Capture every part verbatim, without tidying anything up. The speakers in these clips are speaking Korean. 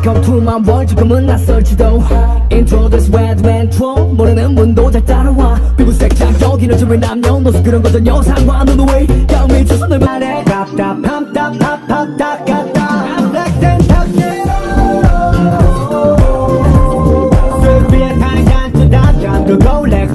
Welcome to my world. 조금은 낯설지도 Introduce red man troll 모르는 분도 잘 따라와 피부색 장적인 어쩌면 남녀노소 그런 거 전혀 상관없는 way 감히 두 손을 말해 탑탑탑탑탑탑탑탑 Black and top zero 슬비의 타이간 또 답장 또 go like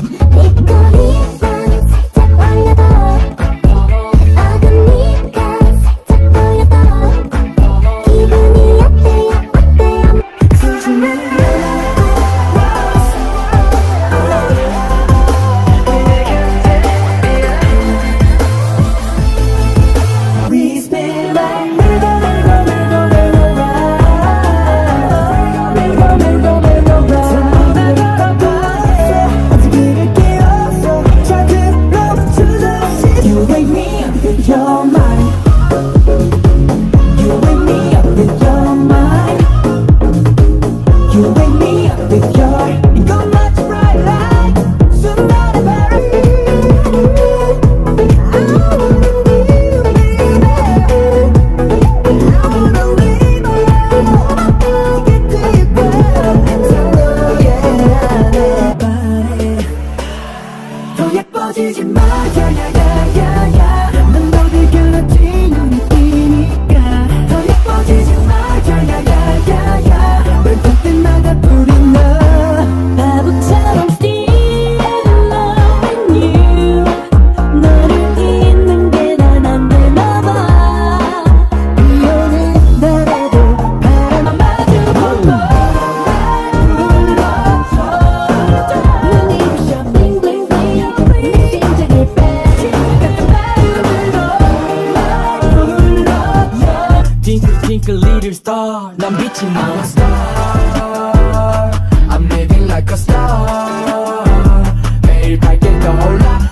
예뻐지지 마, 야야야야야 난 어디 갈라지 느끼니까 더 예뻐지지 마, 야야야야야 왜 볼 때마다 불이 나 바보처럼 still in love with you 너를 잊는 게 난 안 되나 봐 비오는 날에도 바람만 마주보고 날 불러줘 눈이 부셔 빙빙빙 Twinkle twinkle little star 난 빛이 나는 star I'm living like a star 매일 밝게 떠올라